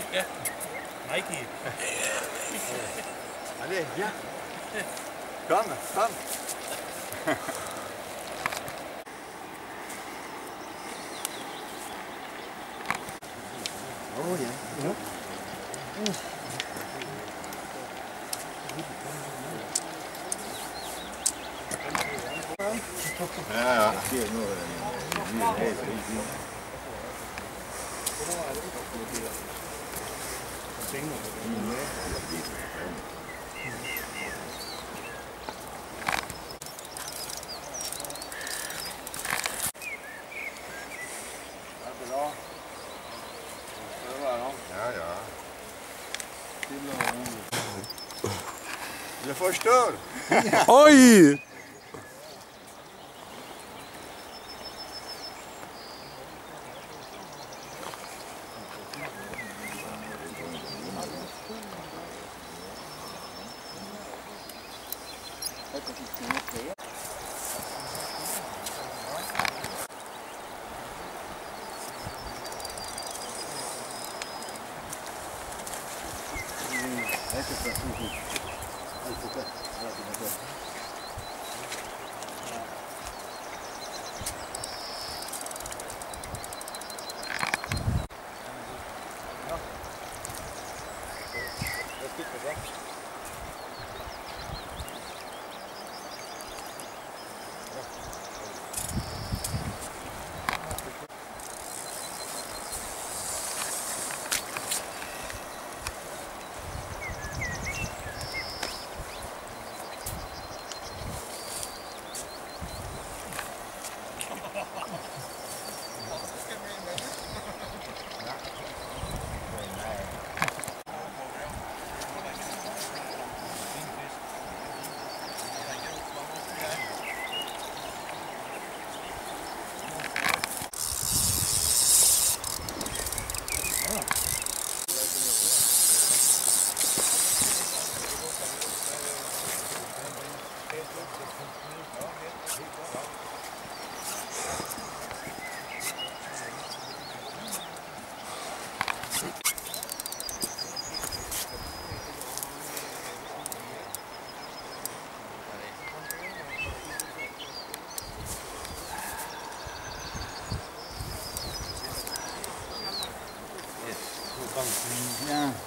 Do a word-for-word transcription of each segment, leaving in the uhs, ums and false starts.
Ja, Nike. Allez, viens. Comme, comme. Oh, ja. Ja. Ja, ja. Hier nur. Hier, hier. Ja, ja. Je forstår. Oi! Ja.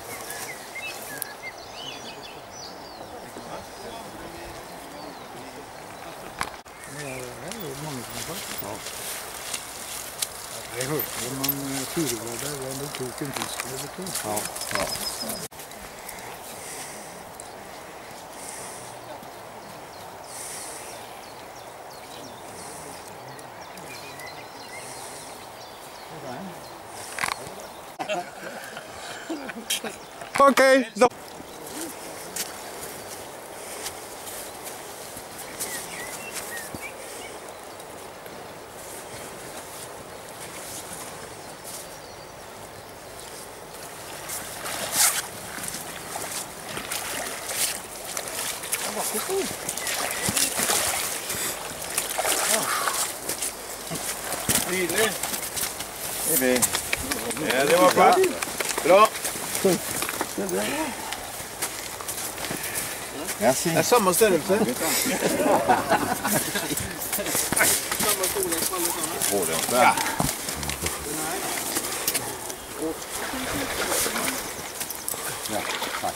Jeg hørte om han Ture var der, og han tok en fisk. Ja, ja. Okay, da. Nydelig. Ja, det var bra. Bra. Merci. Det er samme størrelse. Ja. Ja, takk.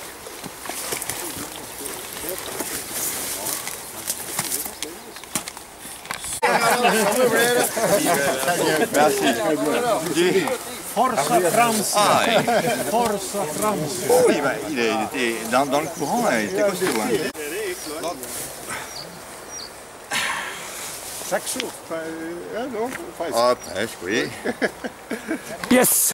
Merci. Forza Franza! Ai. Forza Franza! Oui, bah, il est, il était dans, dans le courant, là, il était costaud. Hein. Seks år. Ja, nå, Ah, presque, oui. Yes!